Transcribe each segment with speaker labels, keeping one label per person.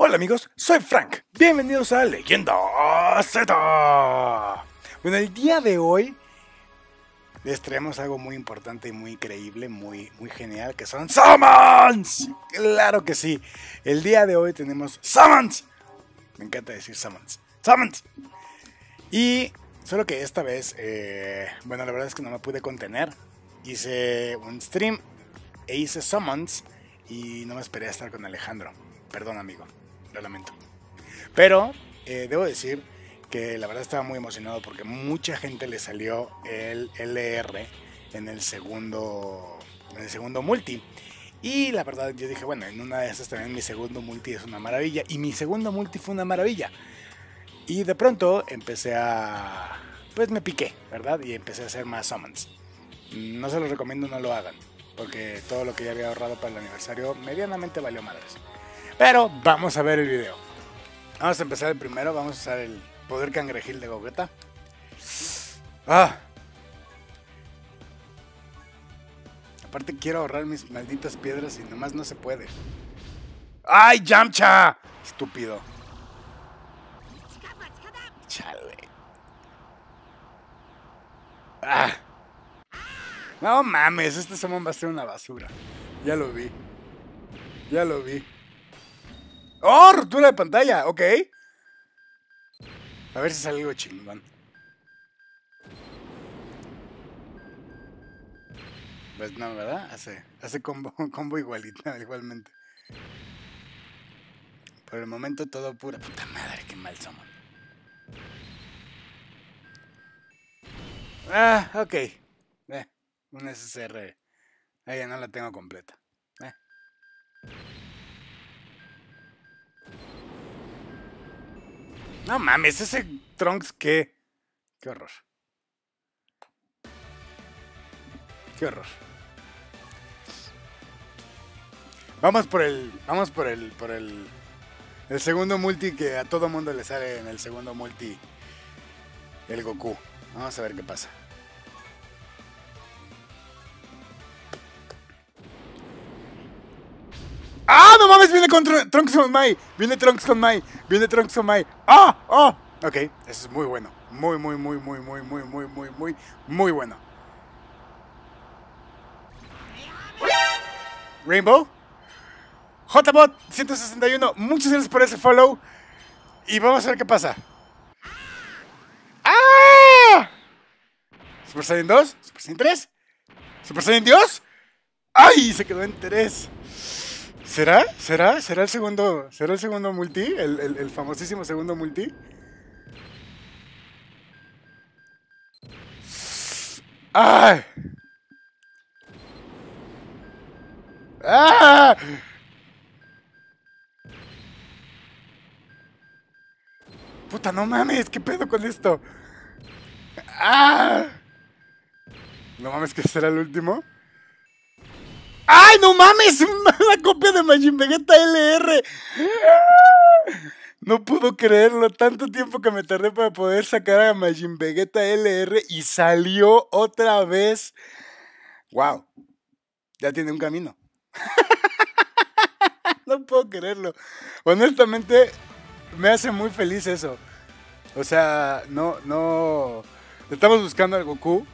Speaker 1: Hola amigos, soy Frank. Bienvenidos a Leyenda Z. Bueno, el día de hoy les traemos algo muy importante y muy increíble, muy genial, que son Summons. Claro que sí. El día de hoy tenemos Summons. Me encanta decir Summons. Summons. Y solo que esta vez, bueno, la verdad es que no me pude contener. Hice un stream e hice Summons y no me esperé a estar con Alejandro. Perdón, amigo, lo lamento. Pero debo decir que la verdad estaba muy emocionado porque mucha gente le salió el LR en el segundo multi. Y la verdad yo dije, bueno, en una de esas también mi segundo multi es una maravilla. Y mi segundo multi fue una maravilla. Y de pronto empecé a... pues me piqué, ¿verdad? Y empecé a hacer más summons. No se los recomiendo, no lo hagan. Porque todo lo que ya había ahorrado para el aniversario medianamente valió madres. Pero vamos a ver el video. Vamos a empezar el primero. Vamos a usar el poder cangrejil de Gogeta. Aparte quiero ahorrar mis malditas piedras y nomás no se puede. ¡Ay, Yamcha! Estúpido. Chale. No mames, este summon va a ser una basura. Ya lo vi. Ya lo vi. ¡Oh! Ruptura de pantalla, ok. A ver si sale algo chingón. Pues no, ¿verdad? Hace combo igualmente. Por el momento todo pura puta madre, qué mal summon. Ok. Un SSR. Ahí ya no la tengo completa. No mames, ese Trunks qué. Qué horror. Qué horror. Vamos por el segundo multi que a todo mundo le sale en el segundo multi. El Goku. Vamos a ver qué pasa. ¡Ah, no mames! Viene con Trunks con Mai. Viene Trunks con Mai. ¡Ah! Ok, eso es muy bueno. Muy bueno. Rainbow. JBot 161. Muchas gracias por ese follow. Y vamos a ver qué pasa. ¡Ah! Super Saiyan 2. Super Saiyan 3. Super Saiyan Dios. ¡Ay! Se quedó en 3. ¿Será el segundo multi? ¿El famosísimo segundo multi? ¡Ay! ¡Ah! Puta, no mames, ¿qué pedo con esto? ¡Ah! No mames, que será el último. ¡Ay, no mames! Una copia de Majin Vegeta LR. No puedo creerlo. Tanto tiempo que me tardé para poder sacar a Majin Vegeta LR y salió otra vez. ¡Wow! Ya tiene un camino. No puedo creerlo. Honestamente, me hace muy feliz eso. O sea, no. Estamos buscando al Goku.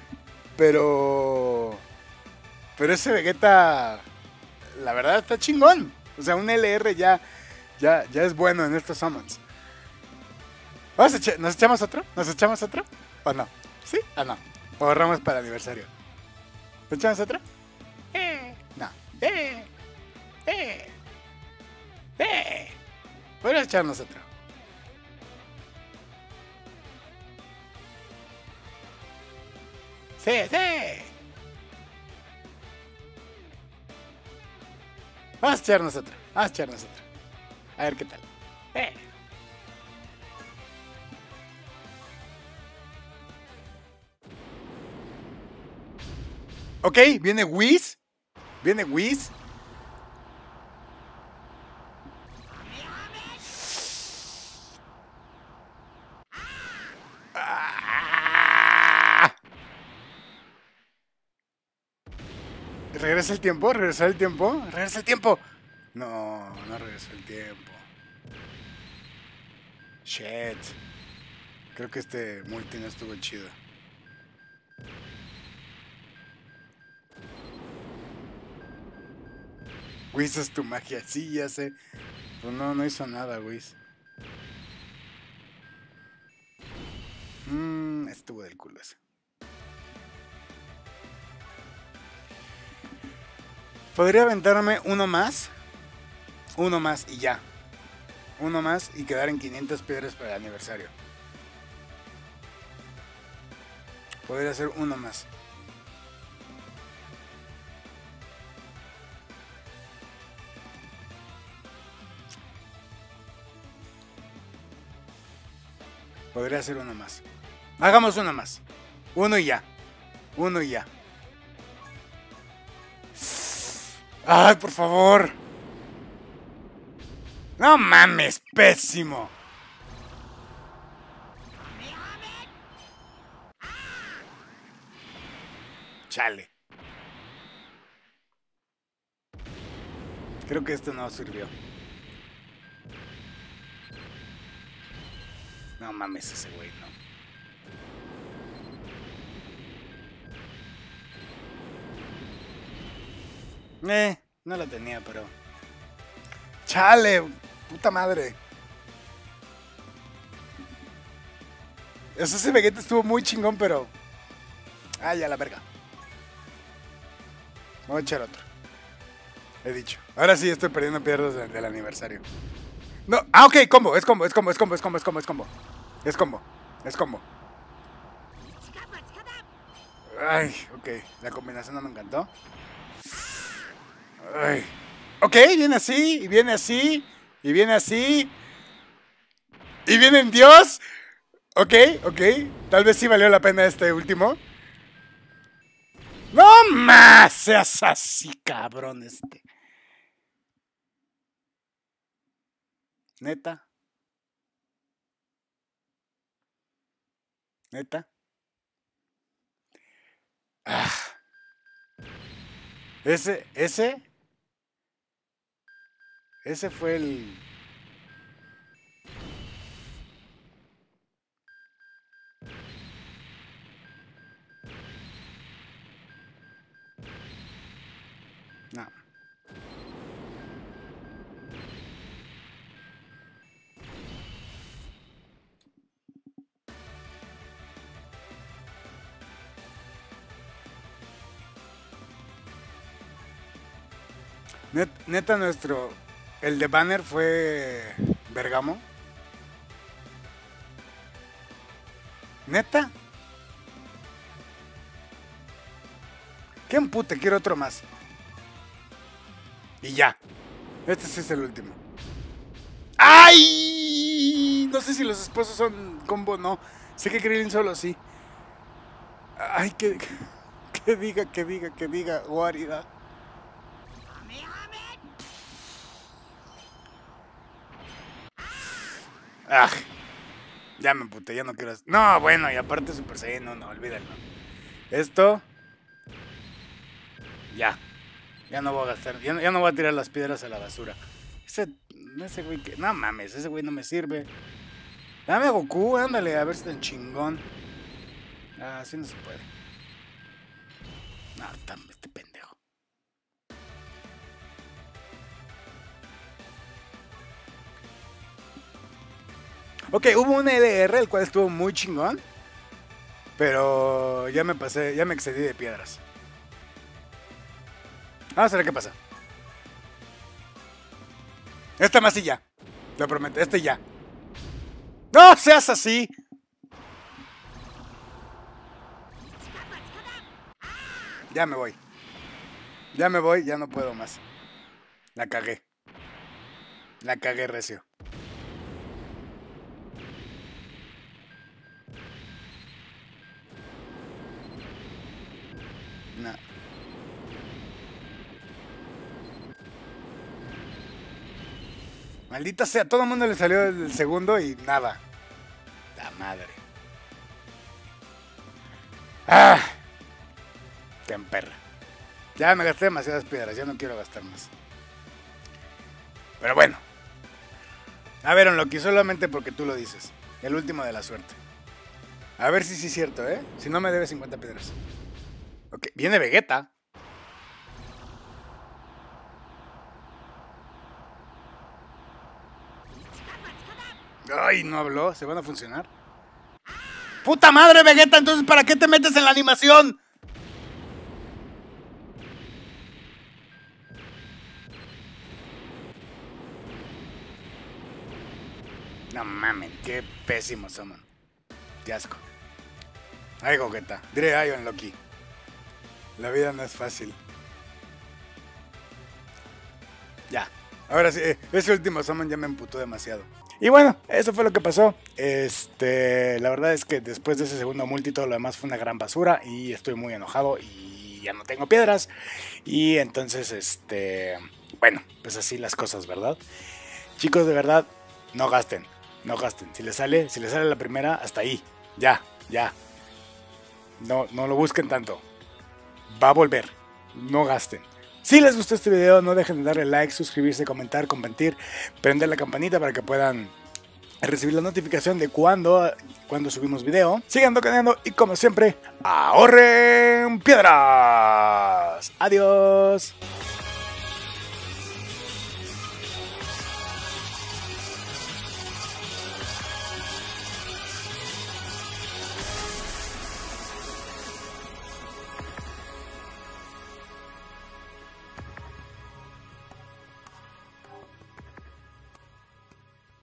Speaker 1: Pero ese Vegeta, la verdad, está chingón. O sea, un LR ya es bueno en estos summons. ¿Nos echamos otro? ¿O no? ¿Sí o no? ¿O ahorramos para el aniversario? ¿Nos echamos otro? No. Podemos echarnos otro. Sí. Vamos a echarnos otro. A ver qué tal. Ok, viene Whis. ¿Regresa el tiempo? No regresó el tiempo. Shit. Creo que este multi no estuvo chido. Whis es tu magia. Sí, ya sé. Pero no hizo nada, Whis. Estuvo del culo ese. Podría aventarme uno más. Uno más y ya. Uno más y quedar en 500 piedras para el aniversario. Podría hacer uno más. Podría hacer uno más. Hagamos uno más. Uno y ya. Uno y ya. Ay, por favor. No mames, pésimo. Chale. Creo que esto no sirvió. No mames ese güey, no. No la tenía, pero... Chale, puta madre. Ese Vegeta estuvo muy chingón, pero... Ah, ya la verga. Voy a echar otro. He dicho. Ahora sí estoy perdiendo piedras del aniversario. No, ok, combo, es combo. Es combo. Ay, ok. La combinación no me encantó. Ay. Ok, viene así, y viene así, y viene así. Y viene en Dios. Ok. Tal vez sí valió la pena este último. No más seas así, cabrón este. Neta. Ah. Ese fue el... No. Neta el de Banner fue Bergamo. Neta. Qué empute, quiero otro más. Y ya. Este sí es el último. ¡Ay! No sé si los esposos son combo o no. Sé que Krillin solo sí. Ay, que diga, guarida. Ah, ya me emputé, ya no quiero. No, bueno, y aparte Super Saiyan, no, olvídalo. Esto. Ya. Ya no voy a gastar. Ya no voy a tirar las piedras a la basura. Ese güey que. No mames, ese güey no me sirve. Dame a Goku, ándale, a ver si tan chingón. Ah, así no se puede. No, este pendejo. Ok, hubo un EDR, el cual estuvo muy chingón. Pero ya me pasé, ya me excedí de piedras. Vamos a ver qué pasa. Esta más y ya. Lo prometo, este ya. ¡No seas así! Ya me voy. Ya no puedo más. La cagué. La cagué recio. No. Maldita sea, todo el mundo le salió del segundo y nada. La madre. ¡Ah! Qué emperra. Ya me gasté demasiadas piedras, ya no quiero gastar más. Pero bueno. A ver, Unlucky, solamente porque tú lo dices. El último de la suerte. A ver si sí es cierto, ¿eh? Si no me debe 50 piedras. Ok, viene Vegeta. Ay, no habló. ¿Se van a funcionar? ¡Puta madre, Vegeta! Entonces, ¿para qué te metes en la animación? No mamen, qué pésimo summon. Qué asco. Ay, Gogeta. Diré ay, Unlucky. La vida no es fácil. Ya. Ahora sí, ese último summon ya me emputó demasiado. Y bueno, eso fue lo que pasó. La verdad es que después de ese segundo multi todo lo demás fue una gran basura y estoy muy enojado y ya no tengo piedras. Y entonces, bueno, pues así las cosas, ¿verdad? Chicos, de verdad, no gasten, no gasten. Si les sale la primera, hasta ahí. Ya. No lo busquen tanto. Va a volver. No gasten. Si les gustó este video, no dejen de darle like, suscribirse, comentar, compartir, prender la campanita para que puedan recibir la notificación de cuando subimos video. Sigan tocando y como siempre, ahorren piedras. Adiós.